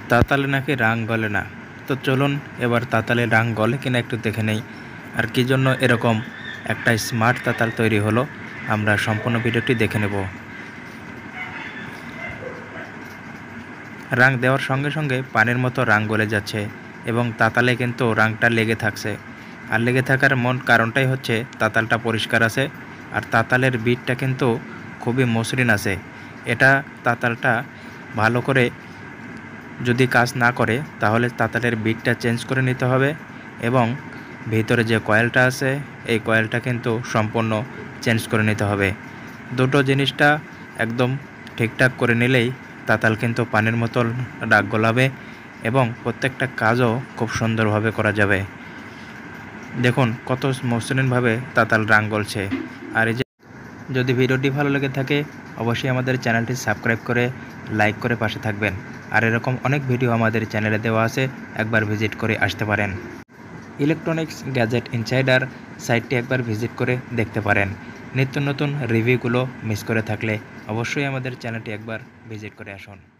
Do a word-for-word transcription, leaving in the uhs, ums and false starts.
তাতালে নাকি রাং গলে না। তো চলুন এবার তাতালে রাং গলে কিনা একটু দেখে নেই, আর কি জন্য এরকম একটা স্মার্ট তাতাল তৈরি হলো আমরা সম্পূর্ণ ভিডিওটি দেখে নেব। রাং দেওয়ার সঙ্গে সঙ্গে পানির মতো রাং গলে যাচ্ছে এবং তাতালে কিন্তু রাংটা লেগে থাকছে। আর লেগে থাকার মূল কারণটাই হচ্ছে তাতালটা পরিষ্কার আছে, আর তাতালের বিটটা কিন্তু খুবই মসৃণ আছে। এটা তাতালটা ভালো করে যদি কাজ না করে তাহলে তাতালের বিটটা চেঞ্জ করে নিতে হবে এবং ভিতরে যে কয়েলটা আছে এই কয়েলটা কিন্তু সম্পূর্ণ চেঞ্জ করে নিতে হবে। দুটো জিনিসটা একদম ঠিকঠাক করে নিলেই তাতাল কিন্তু পানির মতো রাগ গলাবে এবং প্রত্যেকটা কাজও খুব সুন্দরভাবে করা যাবে। দেখুন কত মসৃণভাবে তাতাল রাং গলছে। আর এই যে যদি ভিডিওটি ভালো লেগে থাকে অবশ্যই আমাদের চ্যানেলটি সাবস্ক্রাইব করে লাইক করে পাশে থাকবেন। আর এরকম অনেক ভিডিও আমাদের চ্যানেলে দেওয়া আছে, একবার ভিজিট করে আসতে পারেন। ইলেকট্রনিক্স গ্যাজেট ইনসাইডার সাইটটি একবার ভিজিট করে দেখতে পারেন। নিত্য নতুন রিভিউগুলো মিস করে থাকলে অবশ্যই আমাদের চ্যানেলটি একবার ভিজিট করে আসুন।